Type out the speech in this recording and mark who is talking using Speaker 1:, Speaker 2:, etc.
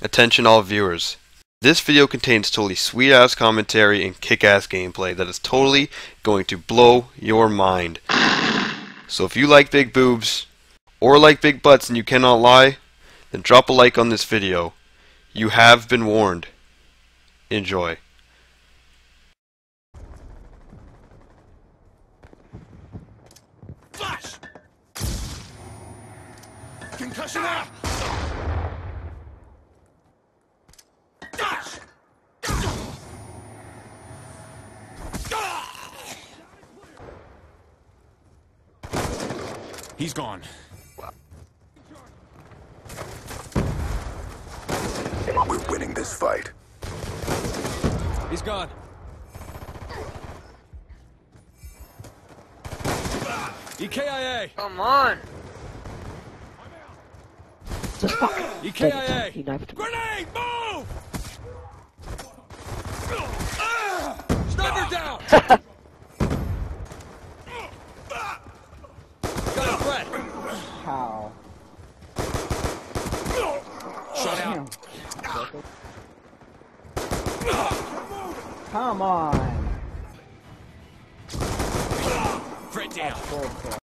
Speaker 1: Attention all viewers. This video contains totally sweet-ass commentary and kick-ass gameplay that is totally going to blow your mind. So if you like big boobs, or like big butts and you cannot lie, then drop a like on this video. You have been warned. Enjoy.
Speaker 2: Flash! Concussion out! Dash! He's gone.
Speaker 3: We're winning this fight.
Speaker 2: He's gone. EKIA!
Speaker 4: Come on!
Speaker 5: Just fuck.
Speaker 2: EKIA!
Speaker 5: He knifed me.
Speaker 2: Grenade! Move! Sniper down! Got a threat!
Speaker 5: How?
Speaker 2: Shut out!
Speaker 5: Come on.
Speaker 2: Threat down!
Speaker 5: Bullshit.